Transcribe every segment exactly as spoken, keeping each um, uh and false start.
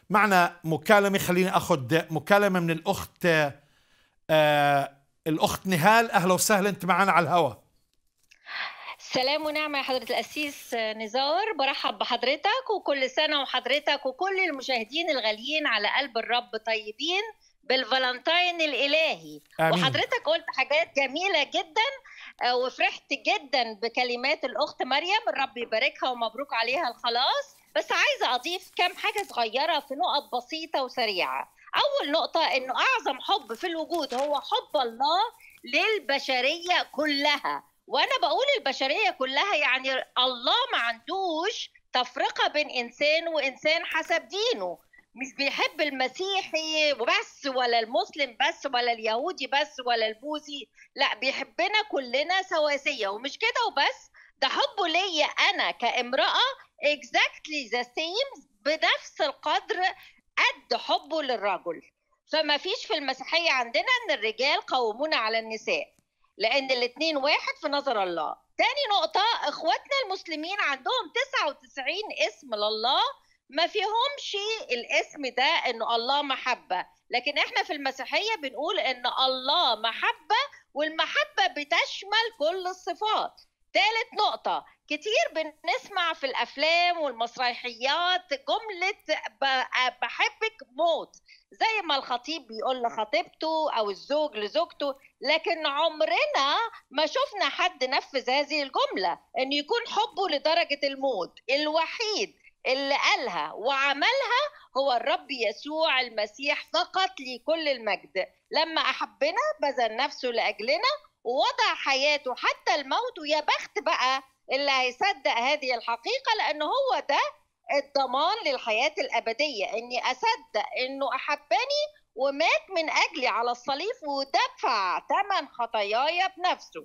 معنا مكالمة، خليني أخذ مكالمة من الأخت آه الأخت نهال. أهلا وسهلا، أنت معنا على الهواء. سلام ونعمة يا حضرة القسيس نزار، برحب بحضرتك وكل سنة وحضرتك وكل المشاهدين الغاليين على قلب الرب طيبين بالفالنتين الإلهي. آمين. وحضرتك قلت حاجات جميلة جدا وفرحت جدا بكلمات الأخت مريم، الرب يباركها ومبروك عليها الخلاص. بس عايزة أضيف كم حاجة صغيرة في نقط بسيطة وسريعة. أول نقطة إنه أعظم حب في الوجود هو حب الله للبشرية كلها. وانا بقول البشريه كلها يعني الله ما عندوش تفرقه بين انسان وانسان حسب دينه. مش بيحب المسيحي وبس ولا المسلم بس ولا اليهودي بس ولا البوذي، لا بيحبنا كلنا سواسيه. ومش كده وبس، ده حبه ليا انا كامراه exactly the same، بنفس القدر قد حبه للرجل. فما فيش في المسيحيه عندنا ان الرجال قوامون على النساء، لأن الاتنين واحد في نظر الله. تاني نقطة، إخواتنا المسلمين عندهم تسعة وتسعين اسم لله، ما فيهمش الاسم ده إنه الله محبة، لكن إحنا في المسيحية بنقول إن الله محبة، والمحبة بتشمل كل الصفات. ثالث نقطة، كتير بنسمع في الأفلام والمسرحيات جملة بحبك موت، زي ما الخطيب بيقول لخطيبته أو الزوج لزوجته، لكن عمرنا ما شفنا حد نفذ هذه الجملة إن يكون حبه لدرجة الموت. الوحيد اللي قالها وعملها هو الرب يسوع المسيح فقط، لكل المجد. لما أحبنا بذل نفسه لأجلنا ووضع حياته حتى الموت، ويا بخت بقى اللي هيصدق هذه الحقيقة، لأنه هو ده الضمان للحياة الأبدية، إني أصدق إنه أحبني ومات من أجلي على الصليب ودفع ثمن خطاياي بنفسه.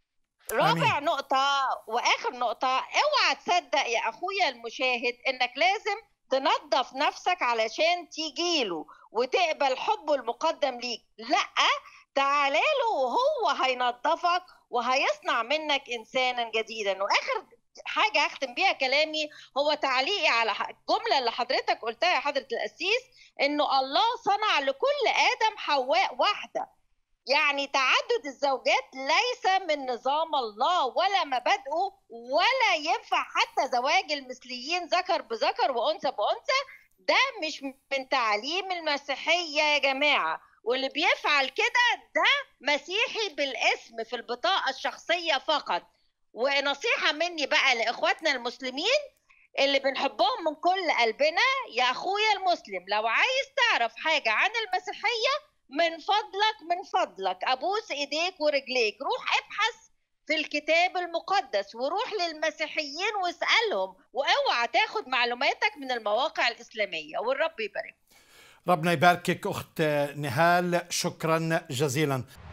رابع آمين. نقطة وآخر نقطة، اوعى تصدق يا أخويا المشاهد إنك لازم تنظف نفسك علشان تيجيله وتقبل حبه المقدم ليك. لأ، تعالى له وهو هينظفك وهيصنع منك إنسانا جديدا. وآخر حاجة أختم بيها كلامي هو تعليقي على الجملة اللي حضرتك قلتها يا حضرة القسيس، إنه الله صنع لكل آدم حواء واحدة. يعني تعدد الزوجات ليس من نظام الله ولا مبادئه، ولا ينفع حتى زواج المثليين ذكر بذكر وأنثى بأنثى، ده مش من تعاليم المسيحية يا جماعة. واللي بيفعل كده ده مسيحي بالاسم في البطاقة الشخصية فقط. ونصيحة مني بقى لإخواتنا المسلمين اللي بنحبهم من كل قلبنا، يا أخويا المسلم لو عايز تعرف حاجة عن المسيحية من فضلك من فضلك أبوس إيديك ورجليك، روح ابحث في الكتاب المقدس وروح للمسيحيين واسألهم، واوعى تاخد معلوماتك من المواقع الإسلامية. والرب يبارك. ربنا يباركك أخت نهال، شكرا جزيلا.